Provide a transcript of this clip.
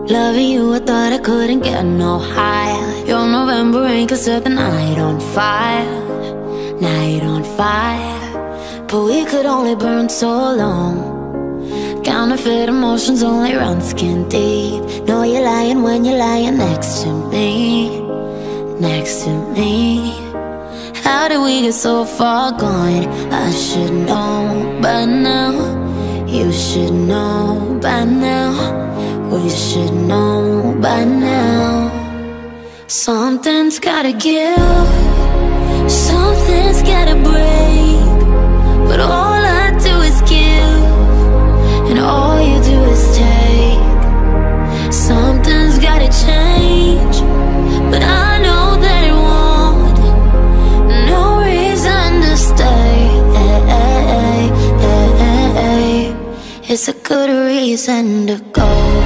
Loving you, I thought I couldn't get no higher. Your November rain could set the night on fire. Night on fire. But we could only burn so long. Counterfeit emotions only run skin deep. Know you're lying when you're lying next to me. Next to me. How did we get so far gone? I should know by now. You should know by now. We should know by now. Something's gotta give, something's gotta break. But all I do is give, and all you do is take. Something's gotta change, but I know that it won't. No reason to stay. It's a good reason to go.